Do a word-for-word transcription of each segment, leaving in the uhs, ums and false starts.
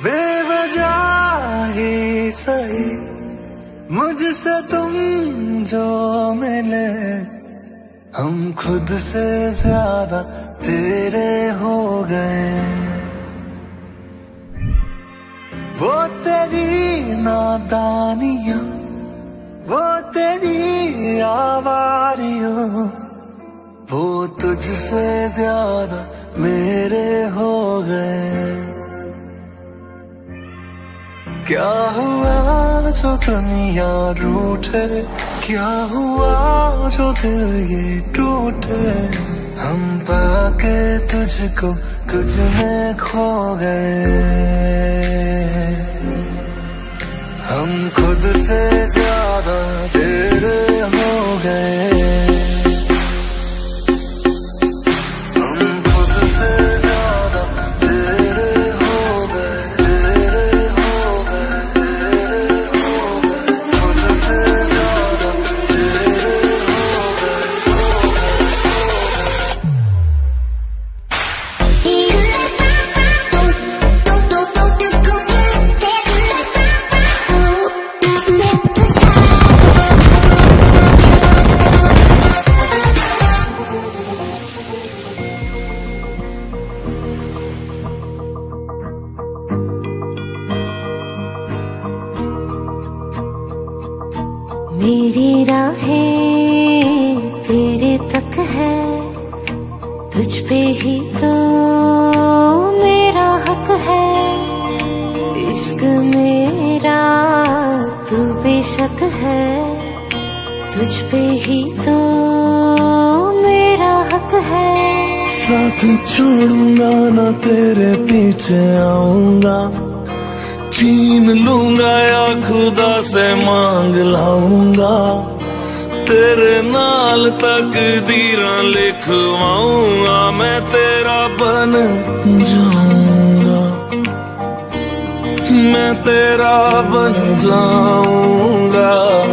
बेवजह ही सही मुझसे तुम जो मिले, हम खुद से ज्यादा तेरे हो गए। वो तेरी नादानियां, वो तेरी आवारियों, वो तुझसे ज्यादा मेरे हो गए। क्या हुआ जो दुनिया रूठे, क्या हुआ जो दिल ये टूटे, हम पाके तुझको तुझ में खो गए। हम खुद से ज्यादा तेरे हो गए। मेरी राहें तेरे तक है, तुझ पे ही तो मेरा हक है। इश्क मेरा तू बेशक है, तुझ पे ही तो मेरा हक है। साथ छोड़ूंगा ना तेरे पीछे आऊंगा, छीन लूंगा या खुदा से मांग लाऊंगा। तेरे नाल तकदीरां लिखवाऊंगा, मैं तेरा बन जाऊंगा, मैं तेरा बन जाऊंगा।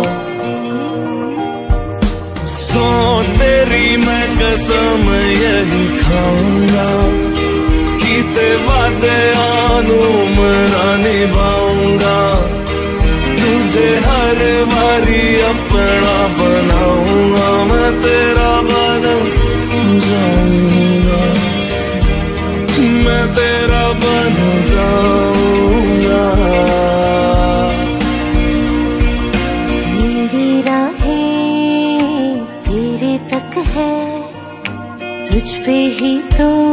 सो तेरी मैं कसम यही खाऊंगा, कीते वादे आनू मरा निभाऊंगा। तुझे हर बारी अपना बनाऊंगा, मैं तेरा बन जाऊंगा, मैं तेरा बन जाऊंगा। मेरी राहें तेरे तक है, तुझ पे ही तो